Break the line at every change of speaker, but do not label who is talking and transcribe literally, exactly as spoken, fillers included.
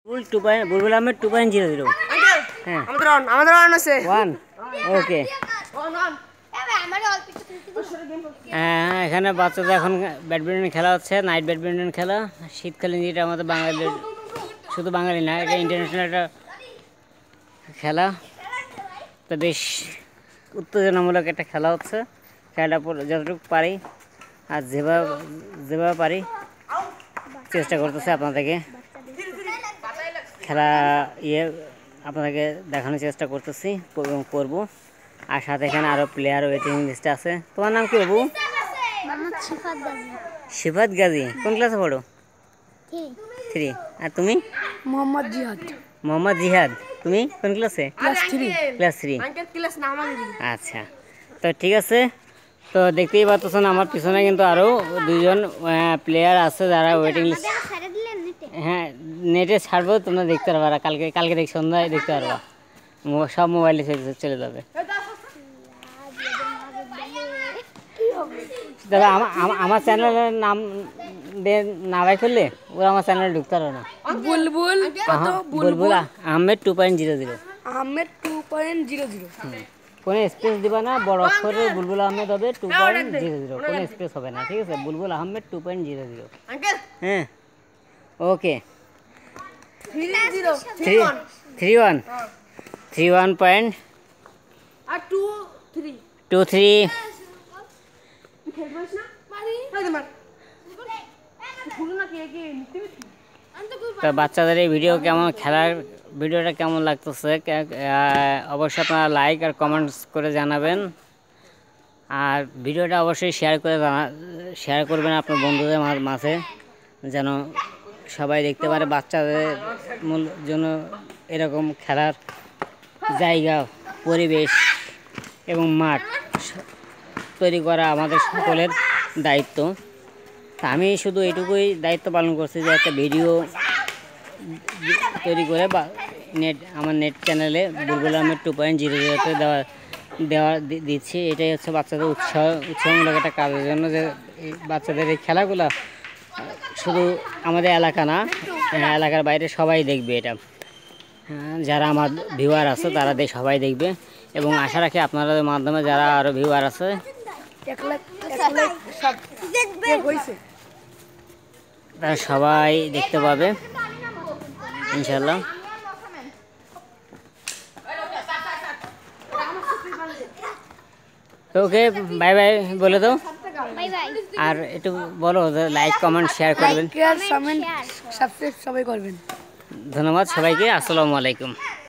বুল two point Bulbul Ahmed two point zero zero. হ্যাঁ
আমাদের on আমাদের অন আছে
ওয়ান। ওকে হ্যাঁ, এখানে বাচ্চাদের এখন ব্যাডমিন্টন খেলা হচ্ছে, নাইট ব্যাডমিন্টন খেলা। শীতকালীন যেটা আমাদের বাঙালির, শুধু বাঙালি না, এটা ইন্টারন্যাশনাল একটা খেলা। তো বেশ উত্তেজনামূলক একটা খেলা হচ্ছে। খেলাটা যতটুকু পারি আর যেভাবে যেভাবে পারি চেষ্টা করতেছে আপনাদেরকে খেলা ইয়ে আপনাদেরকে দেখানোর চেষ্টা করতেছি এবং করবো। আর সাথে এখানে আরও প্লেয়ার ওয়েটিং লিস্টে আছে। তোমার নাম কি বাবু? সিফাত গাজী। কোন ক্লাসে পড়ো? থ্রি। আর তুমি?
মোহাম্মদ জিহাদ।
মোহাম্মদ জিহাদ। তুমি কোন ক্লাসে?
Class three.
Class three.
Class নাম
আচ্ছা, তো ঠিক আছে। তো দেখতেই পাচ্ছেন আমার পিছনে কিন্তু আরও দুজন প্লেয়ার আছে যারা ওয়েটিং লিস্ট। হ্যাঁ, নেটে ছাড়বো, তোমরা দেখতে পারবা। কালকে কালকে দেখ সন্ধ্যায় দেখতে পারবা, সব মোবাইলে চলে যাবে। তবে আমার চ্যানেলের নাম না বাই করলে ওরা আমার চ্যানেলে ঢুকতে পারবে না।
Bulbul
Bulbul Ahmed two point zero zero.
Ahmed two point zero zero.
কোনো স্পেস দিবা না, বড় অক্ষরে বুলবুল আহমেদ হবে টু পয়েন্ট জিরো জিরো, কোনো স্পেস হবে না, ঠিক আছে? Bulbul Ahmed two point zero zero. হ্যাঁ, okay. Three one three one point two three. তো বাচ্চাদের এই ভিডিও কেমন, খেলার ভিডিওটা কেমন লাগতেছে অবশ্যই আপনারা লাইক আর কমেন্টস করে জানাবেন। আর ভিডিওটা অবশ্যই শেয়ার করে জানা শেয়ার করবেন আপনার বন্ধুদের মাঝে, যেন সবাই দেখতে পারে। বাচ্চাদের জন্য এরকম খেলার জায়গা, পরিবেশ এবং মাঠ তৈরি করা আমাদের সকলের দায়িত্ব। তা আমি শুধু এইটুকুই দায়িত্ব পালন করছি যে একটা ভিডিও তৈরি করে বা নেট আমার নেট চ্যানেলে Bulbul Ahmed two point zero জিরোতে দেওয়া দেওয়া দিচ্ছি। এটাই হচ্ছে বাচ্চাদের উৎসাহ উৎসাহমূলক একটা কাজের জন্য, যে বাচ্চাদের এই খেলাগুলো শুধু আমাদের এলাকা না, এলাকার বাইরে সবাই দেখবে এটা। যারা আমার ভিউয়ার আছে তারা সবাই দেখবে, এবং আশা রাখি আপনাদের মাধ্যমে যারা আরও ভিউয়ার আছে তারা সবাই দেখতে পাবে ইনশাল্লাহ। তো ওকে, বাই বাই বলে দাও। আর একটু বলো, লাইক কমেন্ট শেয়ার করবেন,
সবাই করবেন।
ধন্যবাদ সবাইকে। আসসালামু আলাইকুম।